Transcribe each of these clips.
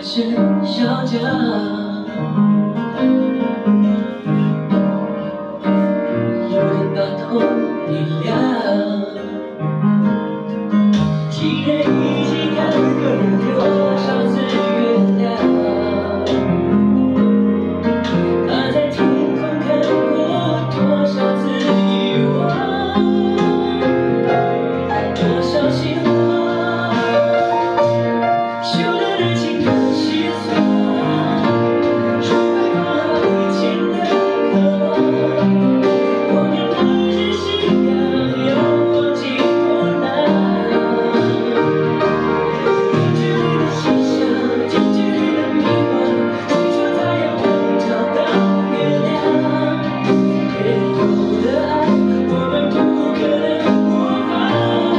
身小家。有人把头一亮，既然已经看过，多少次原谅？他在天空看过多少次遗忘，多少希望，修得热情的心酸，触碰到以前的渴望。我们不是信仰，又忘记多难。远距离的欣赏，近距离的迷惘，谁说他要我找到原谅？别有的爱，我们不可能模仿。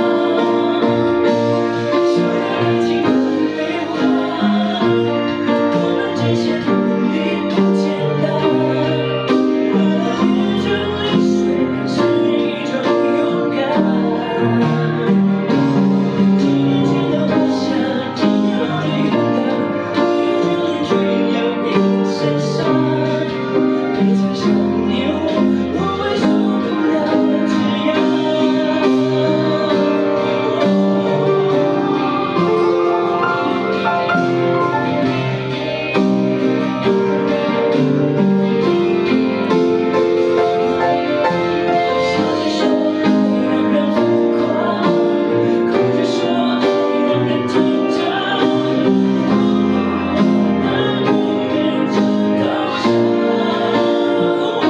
修得热情的对话，我们这些努力不简单。快乐变成泪水，是一种勇敢。几年前的幻想，几年后的勇敢，回忆着你追到你身上。别再想念我会受不了这样。笑着说爱让人疯狂，哭着说爱让人紧张。那女人真高尚，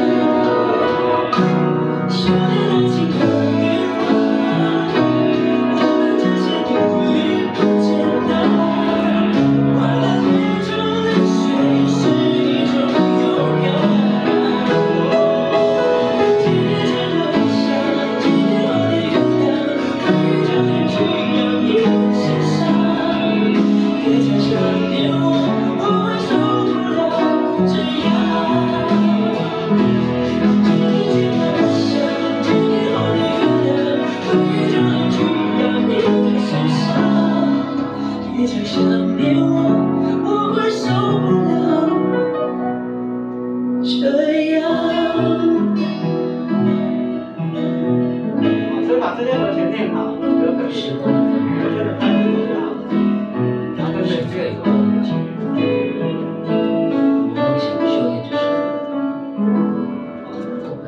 修得热情的欲望，我们这些努力不简单。快乐变成泪水，是一种勇敢。几年前的幻想，几年后的勇敢，回忆着你追到你身上。别再想念我会受不了这样。几年前的幻想，几年后的勇敢，回忆着你追到你身上。别再想念我会受不了这样。 所以把这些和弦练好就可以。